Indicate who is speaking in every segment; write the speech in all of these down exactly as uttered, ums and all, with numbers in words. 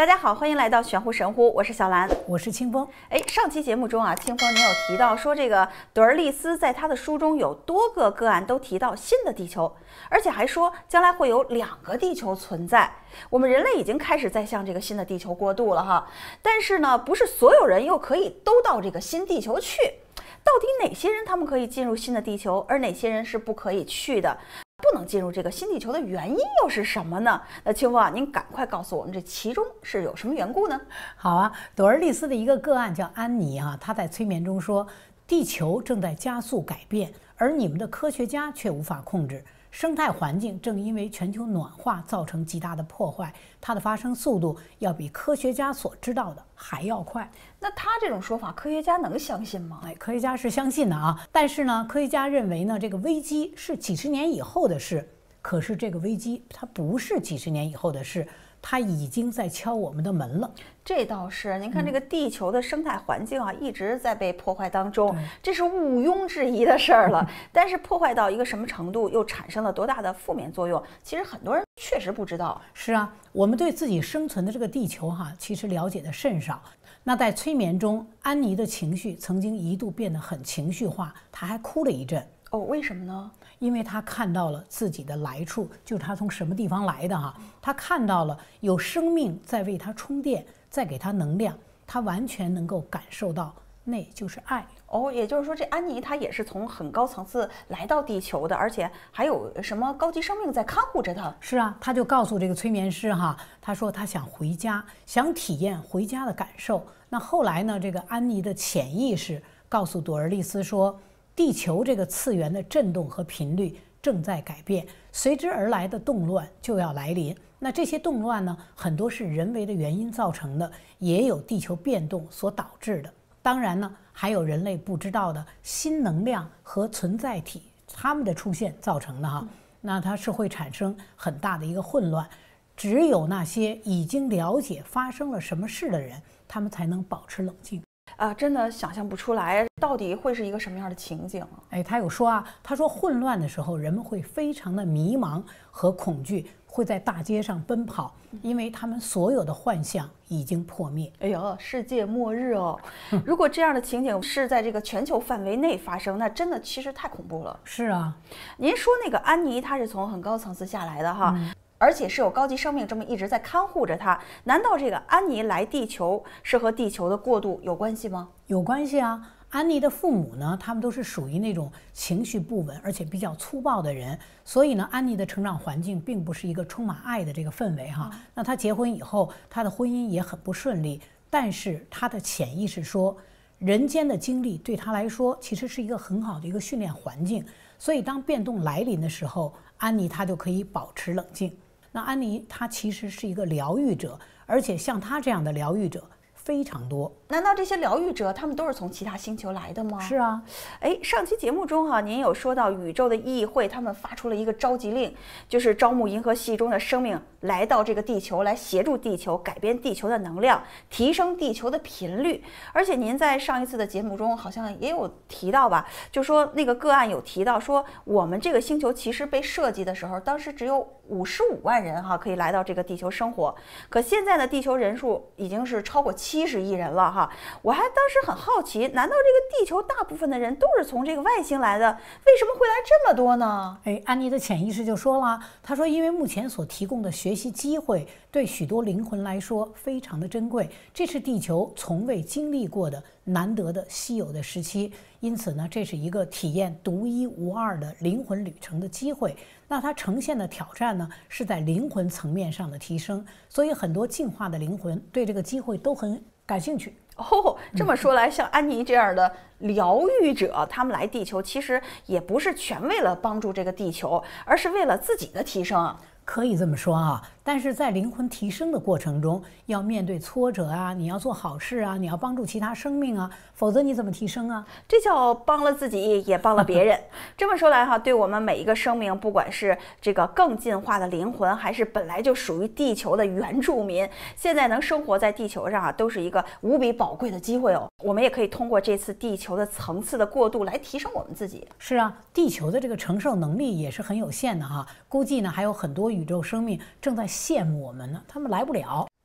Speaker 1: 大家好，欢迎来到玄乎神乎，我是小兰，
Speaker 2: 我是清风。
Speaker 1: 哎，上期节目中啊，清风您有提到说，这个德尔利斯在他的书中有多个个案都提到新的地球，而且还说将来会有两个地球存在。我们人类已经开始在向这个新的地球过渡了哈，但是呢，不是所有人又可以都到这个新地球去。到底哪些人他们可以进入新的地球，而哪些人是不可以去的？不能进入这个新地球的原因又是什么呢？那清风啊，您赶快告诉我们，这其中是有什么缘故呢？
Speaker 2: 好啊，朵尔利斯的一个个案叫安妮啊，她在催眠中说，地球正在加速改变，而你们的科学家却无法控制。生态环境正因为全球暖化造成极大的破坏，它的发生速度要比科学家所知道的还要快。
Speaker 1: 那他这种说法，科学家能相信吗？
Speaker 2: 哎，科学家是相信的啊，但是呢，科学家认为呢，这个危机是几十年以后的事。可是这个危机它不是几十年以后的事，它已经在敲我们的门了。
Speaker 1: 这倒是，您看这个地球的生态环境啊，嗯、一直在被破坏当中，这是毋庸置疑的事儿了。但是破坏到一个什么程度，又产生了多大的负面作用，其实很多人确实不知道。
Speaker 2: 是啊，我们对自己生存的这个地球哈、啊，其实了解的甚少。那在催眠中，安妮的情绪曾经一度变得很情绪化，她还哭了一阵。
Speaker 1: 哦，为什么呢？
Speaker 2: 因为他看到了自己的来处，就是他从什么地方来的哈。他看到了有生命在为他充电，在给他能量，他完全能够感受到，那就是爱。
Speaker 1: 哦，也就是说，这安妮她也是从很高层次来到地球的，而且还有什么高级生命在看护着她。
Speaker 2: 是啊，他就告诉这个催眠师哈，他说他想回家，想体验回家的感受。那后来呢，这个安妮的潜意识告诉朵尔利斯说，地球这个次元的振动和频率正在改变，随之而来的动乱就要来临。那这些动乱呢，很多是人为的原因造成的，也有地球变动所导致的。当然呢，还有人类不知道的新能量和存在体，它们的出现造成的哈。那它是会产生很大的一个混乱。只有那些已经了解发生了什么事的人，他们才能保持冷静。
Speaker 1: 啊，真的想象不出来，到底会是一个什么样的情景啊？
Speaker 2: 哎，他有说啊，他说混乱的时候，人们会非常的迷茫和恐惧，会在大街上奔跑，因为他们所有的幻象已经破灭。
Speaker 1: 哎呀，世界末日哦！如果这样的情景是在这个全球范围内发生，那真的其实太恐怖了。
Speaker 2: 是啊，
Speaker 1: 您说那个安妮，她是从很高层次下来的哈。嗯，而且是有高级生命这么一直在看护着她，难道这个安妮来地球是和地球的过渡有关系吗？
Speaker 2: 有关系啊。安妮的父母呢，他们都是属于那种情绪不稳而且比较粗暴的人，所以呢，安妮的成长环境并不是一个充满爱的这个氛围哈。那她结婚以后，她的婚姻也很不顺利，但是她的潜意识说，人间的经历对她来说其实是一个很好的一个训练环境，所以当变动来临的时候，安妮她就可以保持冷静。那安妮她其实是一个疗愈者，而且像她这样的疗愈者非常多。
Speaker 1: 难道这些疗愈者他们都是从其他星球来的吗？
Speaker 2: 是啊。
Speaker 1: 哎，上期节目中哈、啊，您有说到宇宙的议会他们发出了一个召集令，就是招募银河系中的生命来到这个地球，来协助地球改变地球的能量，提升地球的频率。而且您在上一次的节目中好像也有提到吧，就说那个个案有提到说，我们这个星球其实被设计的时候，当时只有五十五万人哈可以来到这个地球生活，可现在的地球人数已经是超过七十亿人了哈。我还当时很好奇，难道这个地球大部分的人都是从这个外星来的？为什么会来这么多呢？
Speaker 2: 哎，安妮的潜意识就说了，她说，因为目前所提供的学习机会对许多灵魂来说非常的珍贵，这是地球从未经历过的难得的稀有的时期，因此呢，这是一个体验独一无二的灵魂旅程的机会。那它呈现的挑战呢，是在灵魂层面上的提升，所以很多进化的灵魂对这个机会都很感兴趣。
Speaker 1: 哦，这么说来，像安妮这样的疗愈者，他们来地球其实也不是全为了帮助这个地球，而是为了自己的提升。
Speaker 2: 可以这么说啊，但是在灵魂提升的过程中，要面对挫折啊，你要做好事啊，你要帮助其他生命啊，否则你怎么提升啊？
Speaker 1: 这叫帮了自己，也帮了别人。这么说来哈，对我们每一个生命，不管是这个更进化的灵魂，还是本来就属于地球的原住民，现在能生活在地球上啊，都是一个无比宝贵的机会哦。我们也可以通过这次地球的层次的过渡来提升我们自己。
Speaker 2: 是啊，地球的这个承受能力也是很有限的哈，估计呢还有很多宇宙生命正在羡慕我们呢，他们来不了。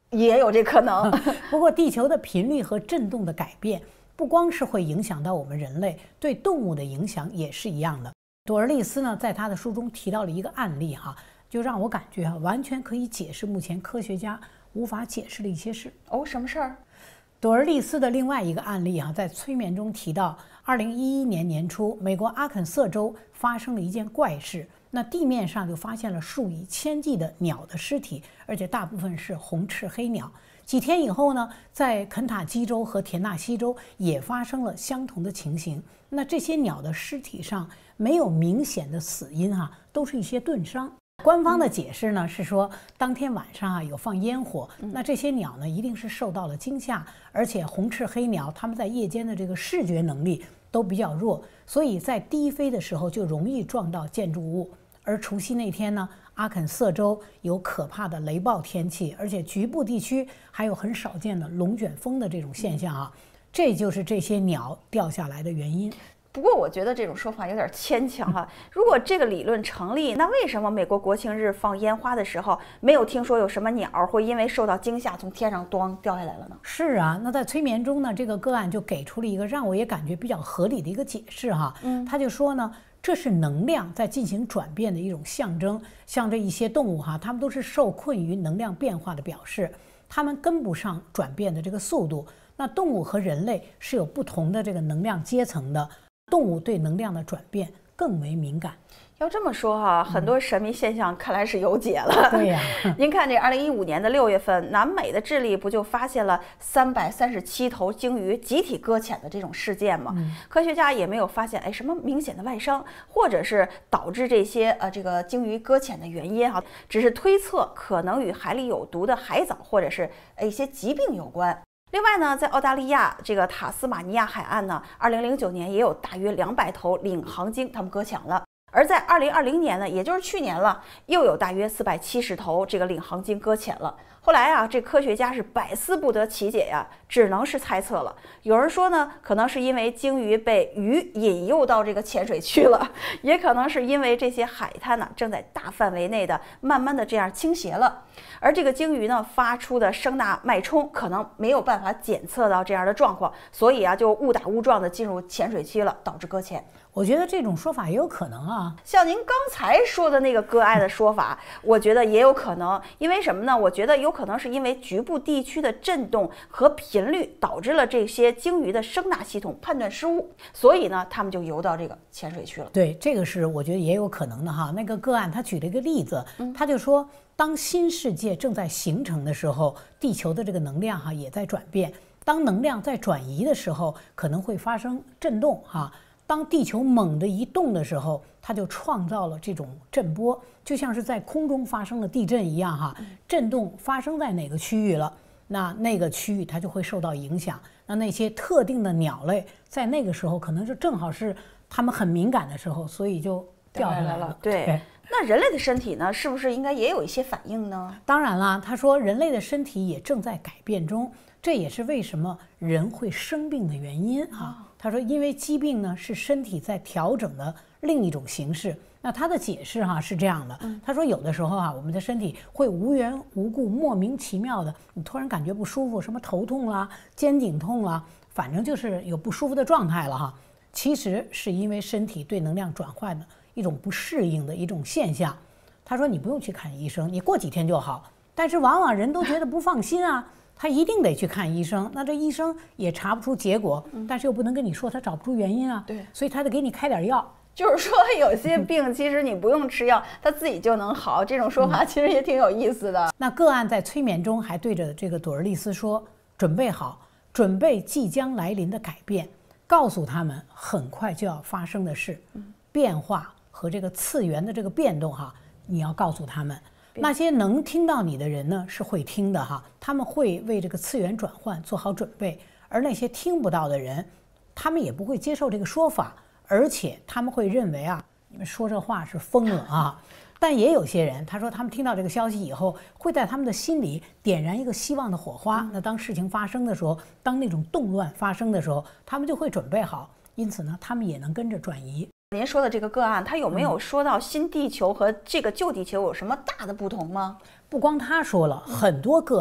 Speaker 1: 也有这可能。
Speaker 2: 不过，地球的频率和振动的改变，不光是会影响到我们人类，对动物的影响也是一样的。朵尔利斯呢，在他的书中提到了一个案例哈，就让我感觉啊，完全可以解释目前科学家无法解释的一些事。
Speaker 1: 哦，什么事儿？
Speaker 2: 朵尔利斯的另外一个案例哈，在催眠中提到，二零一一年年初，美国阿肯色州发生了一件怪事。那地面上就发现了数以千计的鸟的尸体，而且大部分是红翅黑鸟。几天以后呢，在肯塔基州和田纳西州也发生了相同的情形。那这些鸟的尸体上没有明显的死因哈、啊，都是一些钝伤。官方的解释呢是说，当天晚上啊有放烟火，那这些鸟呢一定是受到了惊吓，而且红翅黑鸟它们在夜间的这个视觉能力都比较弱，所以在低飞的时候就容易撞到建筑物。而除夕那天呢，阿肯色州有可怕的雷暴天气，而且局部地区还有很少见的龙卷风的这种现象啊，这就是这些鸟掉下来的原因。
Speaker 1: 不过我觉得这种说法有点牵强哈。如果这个理论成立，那为什么美国国庆日放烟花的时候，没有听说有什么鸟会因为受到惊吓从天上咣掉下来了呢？
Speaker 2: 是啊，那在催眠中呢，这个个案就给出了一个让我也感觉比较合理的一个解释哈。嗯，他就说呢，这是能量在进行转变的一种象征。像这一些动物哈，它们都是受困于能量变化的表示，它们跟不上转变的这个速度。那动物和人类是有不同的这个能量阶层的。动物对能量的转变更为敏感。
Speaker 1: 要这么说哈，很多神秘现象看来是有解了。
Speaker 2: 对呀，
Speaker 1: 您看这二零一五年的六月份，南美的智利不就发现了三百三十七头鲸鱼集体搁浅的这种事件吗？嗯、科学家也没有发现哎什么明显的外伤，或者是导致这些呃这个鲸鱼搁浅的原因哈，只是推测可能与海里有毒的海藻或者是一些疾病有关。另外呢，在澳大利亚这个塔斯马尼亚海岸呢，二零零九年也有大约两百头领航鲸它们搁浅了。而在二零二零年呢，也就是去年了，又有大约四百七十头这个领航鲸搁浅了。后来啊，这科学家是百思不得其解呀，只能是猜测了。有人说呢，可能是因为鲸鱼被鱼引诱到这个浅水区了，也可能是因为这些海滩呢正在大范围内的慢慢的这样倾斜了，而这个鲸鱼呢发出的声呐脉冲可能没有办法检测到这样的状况，所以啊就误打误撞的进入浅水区了，导致搁浅。
Speaker 2: 我觉得这种说法也有可能啊，
Speaker 1: 像您刚才说的那个个案的说法，我觉得也有可能。因为什么呢？我觉得有可能是因为局部地区的震动和频率导致了这些鲸鱼的声呐系统判断失误，所以呢，他们就游到这个浅水区了。
Speaker 2: 对，这个是我觉得也有可能的哈。那个个案他举了一个例子，他就说，当新世界正在形成的时候，地球的这个能量哈也在转变。当能量在转移的时候，可能会发生震动哈。当地球猛地一动的时候，它就创造了这种震波，就像是在空中发生了地震一样哈。震动发生在哪个区域了，那那个区域它就会受到影响。那那些特定的鸟类在那个时候可能就正好是它们很敏感的时候，所以就掉下来了。
Speaker 1: 对。对，那人类的身体呢，是不是应该也有一些反应呢？
Speaker 2: 当然了，他说人类的身体也正在改变中，这也是为什么人会生病的原因啊。他说，因为疾病呢是身体在调整的另一种形式。那他的解释哈、啊、是这样的，他说有的时候啊，我们的身体会无缘无故、莫名其妙的，你突然感觉不舒服，什么头痛啦、肩颈痛啦，反正就是有不舒服的状态了哈。其实是因为身体对能量转换的一种不适应的一种现象。他说你不用去看医生，你过几天就好。但是往往人都觉得不放心啊。他一定得去看医生，那这医生也查不出结果，但是又不能跟你说他找不出原因啊，
Speaker 1: 对，
Speaker 2: 所以他得给你开点药。
Speaker 1: 就是说，有些病其实你不用吃药，它自己就能好。这种说法其实也挺有意思的。
Speaker 2: 嗯、那个案在催眠中还对着这个朵尔利斯说：“准备好，准备即将来临的改变，告诉他们很快就要发生的事，嗯、变化和这个次元的这个变动哈，你要告诉他们。”那些能听到你的人呢，是会听的哈，他们会为这个次元转换做好准备；而那些听不到的人，他们也不会接受这个说法，而且他们会认为啊，你们说这话是疯了啊。但也有些人，他说他们听到这个消息以后，会在他们的心里点燃一个希望的火花。那当事情发生的时候，当那种动乱发生的时候，他们就会准备好，因此呢，他们也能跟着转移。
Speaker 1: 您说的这个个案，他有没有说到新地球和这个旧地球有什么大的不同吗？
Speaker 2: 不光他说了，很多个案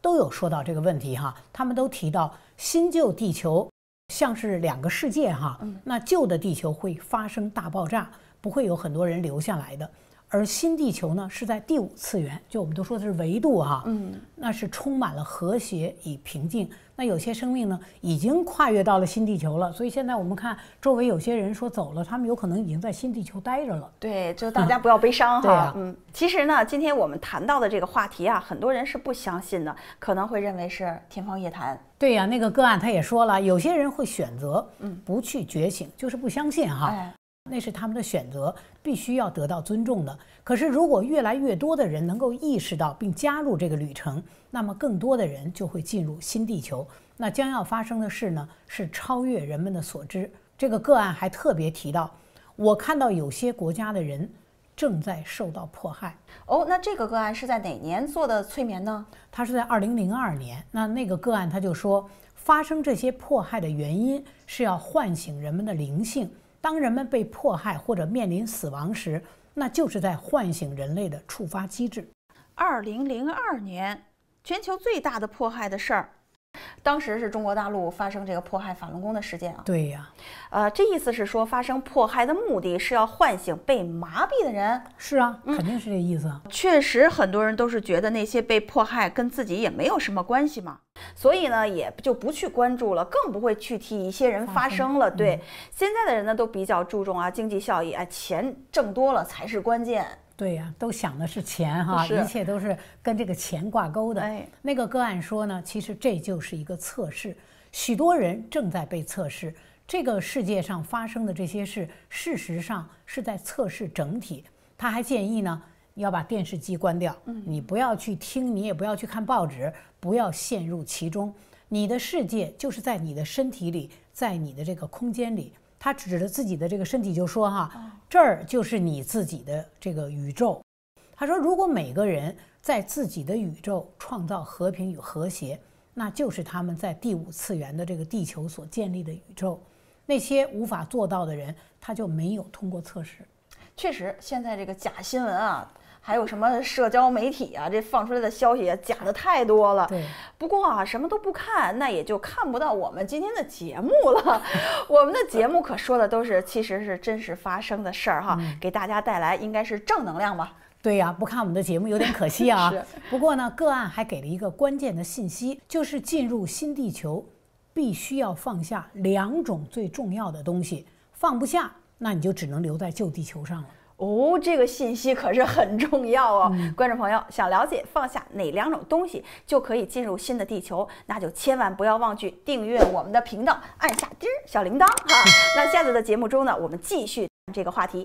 Speaker 2: 都有说到这个问题哈，他们都提到新旧地球像是两个世界哈，那旧的地球会发生大爆炸，不会有很多人留下来的。而新地球呢，是在第五次元，就我们都说的是维度哈，嗯，那是充满了和谐与平静。那有些生命呢，已经跨越到了新地球了，所以现在我们看周围有些人说走了，他们有可能已经在新地球待着了。
Speaker 1: 对，就大家不要悲伤哈。
Speaker 2: 啊、
Speaker 1: 嗯，其实呢，今天我们谈到的这个话题啊，很多人是不相信的，可能会认为是天方夜谭。
Speaker 2: 对呀、啊，那个个案他也说了，有些人会选择嗯不去觉醒，就是不相信哈。哎，那是他们的选择，必须要得到尊重的。可是，如果越来越多的人能够意识到并加入这个旅程，那么更多的人就会进入新地球。那将要发生的事呢，是超越人们的所知。这个个案还特别提到，我看到有些国家的人正在受到迫害。
Speaker 1: 哦，那这个个案是在哪年做的催眠呢？
Speaker 2: 他是在二零零二年。那那个个案他就说，发生这些迫害的原因是要唤醒人们的灵性。当人们被迫害或者面临死亡时，那就是在唤醒人类的触发机制。
Speaker 1: 二零零二年，全球最大的迫害的事儿，当时是中国大陆发生这个迫害法轮功的事件啊。
Speaker 2: 对呀，
Speaker 1: 呃，这意思是说，发生迫害的目的是要唤醒被麻痹的人。
Speaker 2: 是啊，肯定是这意思啊。
Speaker 1: 嗯、确实，很多人都是觉得那些被迫害跟自己也没有什么关系嘛。所以呢，也就不去关注了，更不会去替一些人发声了。对，嗯、现在的人呢，都比较注重啊经济效益，啊钱挣多了才是关键。
Speaker 2: 对呀、啊，都想的是钱哈，一切都是跟这个钱挂钩的。
Speaker 1: 哎，
Speaker 2: 那个个案说呢，其实这就是一个测试，许多人正在被测试。这个世界上发生的这些事，事实上是在测试整体。他还建议呢，你要把电视机关掉，你不要去听，你也不要去看报纸，不要陷入其中。你的世界就是在你的身体里，在你的这个空间里。他指着自己的这个身体就说哈，这儿就是你自己的这个宇宙。他说，如果每个人在自己的宇宙创造和平与和谐，那就是他们在第五次元的这个地球所建立的宇宙。那些无法做到的人，他就没有通过测试。
Speaker 1: 确实，现在这个假新闻啊，还有什么社交媒体啊，这放出来的消息啊，假的太多了。
Speaker 2: 对。
Speaker 1: 不过啊，什么都不看，那也就看不到我们今天的节目了。我们的节目可说的都是，其实是真实发生的事儿哈，嗯、给大家带来应该是正能量吧。
Speaker 2: 对呀、啊，不看我们的节目有点可惜啊。不过呢，个案还给了一个关键的信息，就是进入新地球，必须要放下两种最重要的东西，放不下，那你就只能留在旧地球上了。
Speaker 1: 哦，这个信息可是很重要哦。嗯、观众朋友想了解放下哪两种东西就可以进入新的地球，那就千万不要忘记订阅我们的频道，按下叮小铃铛哈。那下次的节目中呢，我们继续这个话题。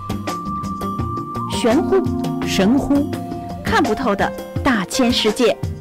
Speaker 1: 玄乎、神乎，看不透的大千世界。